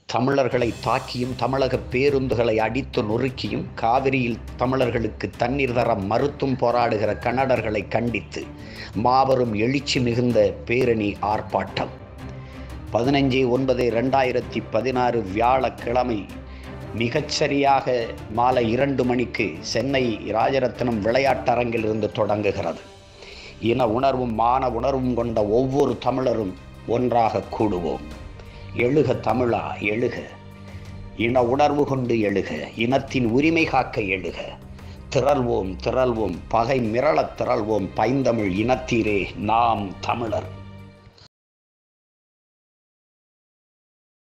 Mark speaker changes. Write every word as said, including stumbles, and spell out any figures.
Speaker 1: தமிழர்களை தாக்கியும் தமிழக பேருந்துகளை அடித்து நொறுக்கியும் காவிரியில் தமிழர்களுக்கு தண்ணீர் தர மறுத்தும் போராடுகிற கன்னடர்களை கண்டித்து மாபெரும் எழுச்சி மிகுந்த பேரணி ஆர்ப்பாட்டம் பதினஞ்சு ஒன்பது ரெண்டாயிரத்தி பதினாறு வியாழக்கிழமை மிகச்சரியாக மாலை இரண்டு மணிக்கு சென்னை ராஜரத்னம் விளையாட்டரங்கில் இருந்து தொடங்குகிறது. இன உணர்வும் மான உணர்வும் கொண்ட ஒவ்வொரு தமிழரும் ஒன்றாக கூடுவோம். எழுக தமிழா எழுக, இன உணர்வு கொண்டு எழுக, இனத்தின் உரிமை காக்க எழுக. திரள்வோம் திரள்வோம், பகை மிரளத் திரள்வோம், பைந்தமிழ் இனத்தீரே நாம் தமிழர்.